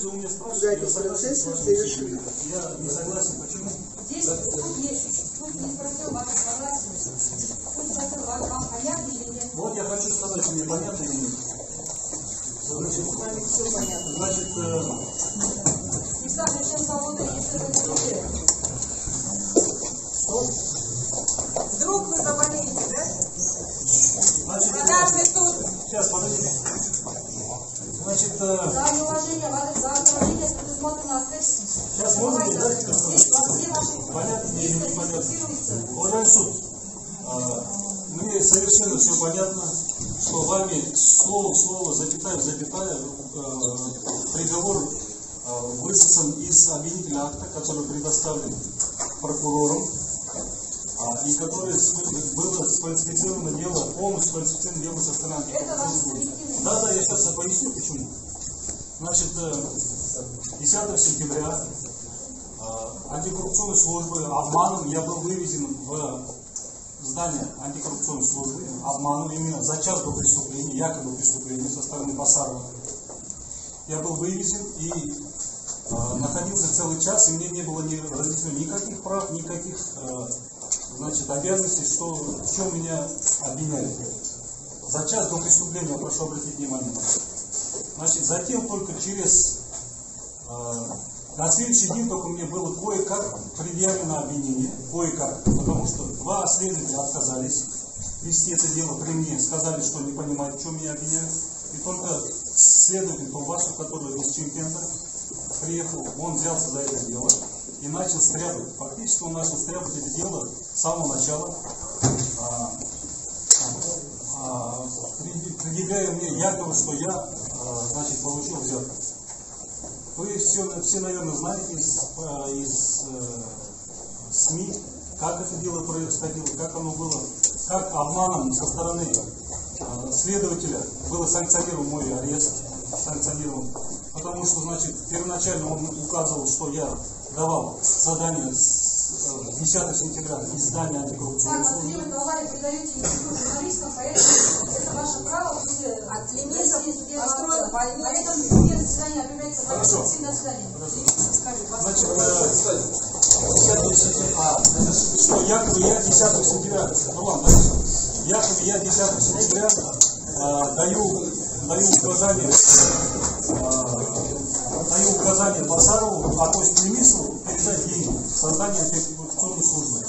же у меня спрашиваете, я согласен с вашим решением. Я не согласен. Почему? Здесь тут не спросил вас согласен. Тут спросил вас, вам понятно или нет? Вот я хочу сказать, мне понятно или нет. Значит, Все понятно. значит, Александр, чем свобода, если вы заболели? что? Вдруг вы заболеете, да? Значит, Продажный суд. сейчас, подождите. Значит, За неуважение, за неуважение предусмотрено ответственность. сейчас можно мне дать это Здесь все ваши понятно или непонятно? фиксируются. Уважаемый суд, мне совершенно все понятно, что вами слово в слово, запятая в запятая, приговор высосан из обвинительного акта, который предоставлен прокурором, и который было сфальсифицировано дело, полностью сфальсифицировано дело со стороны антикоррупционной службы. Да, я сейчас поясню почему. Значит, 10 сентября антикоррупционной службы обманом я был вывезен в здание антикоррупционной службы, обманом именно за час до преступления, якобы преступления со стороны Басарова. Я был вывезен и находился целый час, и мне не было разъяснено никаких прав, никаких значит, обязанностей, что в чем меня обвиняют. За час до преступления, прошу обратить внимание на это. Значит, затем только на следующий день только мне было кое-как предъявлено обвинение, кое-как, потому что два следователя отказались вести это дело при мне, сказали, что не понимают, в чем меня обвиняют. И только следователь Турбасов, который из Чемкента приехал, он взялся за это дело и начал стряпать. Фактически он начал стряпать это дело с самого начала, предъявляя мне якобы, что я, значит, получил взятку. Вы все, наверное, знаете из СМИ, как это дело происходило, как оно было, как обманом со стороны следователя было санкционирован мой арест, потому что, значит, первоначально он указывал, что я давал задание с 10 сентября из здания антикоррупционной службы. Так, вы говорите, передаете интервью журналистам, поэтому это ваше право, построить больницу. Поэтому нет заседания объявляется на заседание. Значит, что якобы я 10 сентября, якобы я 10 сентября даю указание Басарову, а то есть Немисову передать деньги в создание антикоррупционной службы.